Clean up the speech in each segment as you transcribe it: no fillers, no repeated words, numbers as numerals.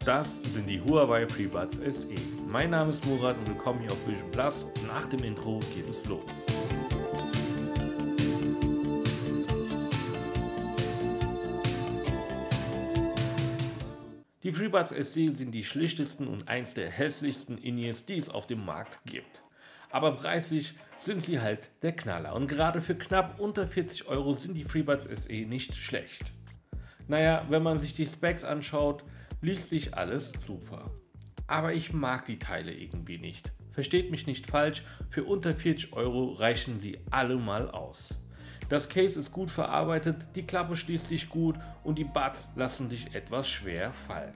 Das sind die Huawei FreeBuds SE. Mein Name ist Murat und willkommen hier auf Vision Plus. Nach dem Intro geht es los. Die FreeBuds SE sind die schlichtesten und eins der hässlichsten In-Ears, die es auf dem Markt gibt. Aber preislich sind sie halt der Knaller und gerade für knapp unter 40 € sind die FreeBuds SE nicht schlecht. Naja, wenn man sich die Specs anschaut, liest sich alles super. Aber ich mag die Teile irgendwie nicht. Versteht mich nicht falsch, für unter 40 € reichen sie alle mal aus. Das Case ist gut verarbeitet, die Klappe schließt sich gut und die Buds lassen sich etwas schwer fallen.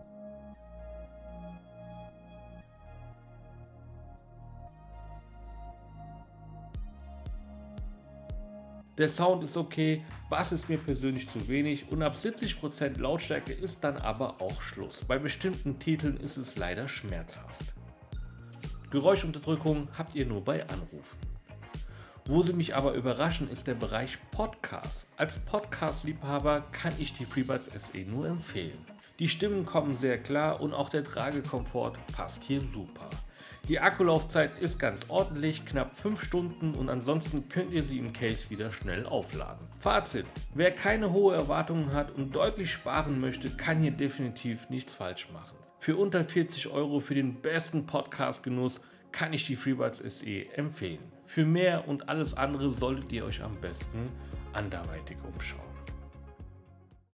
Der Sound ist okay, Bass ist mir persönlich zu wenig und ab 70% Lautstärke ist dann aber auch Schluss. Bei bestimmten Titeln ist es leider schmerzhaft. Geräuschunterdrückung habt ihr nur bei Anrufen. Wo sie mich aber überraschen, ist der Bereich Podcast. Als Podcast-Liebhaber kann ich die FreeBuds SE nur empfehlen. Die Stimmen kommen sehr klar und auch der Tragekomfort passt hier super. Die Akkulaufzeit ist ganz ordentlich, knapp 5 Stunden und ansonsten könnt ihr sie im Case wieder schnell aufladen. Fazit: Wer keine hohen Erwartungen hat und deutlich sparen möchte, kann hier definitiv nichts falsch machen. Für unter 40 € für den besten Podcast-Genuss kann ich die FreeBuds SE empfehlen. Für mehr und alles andere solltet ihr euch am besten anderweitig umschauen.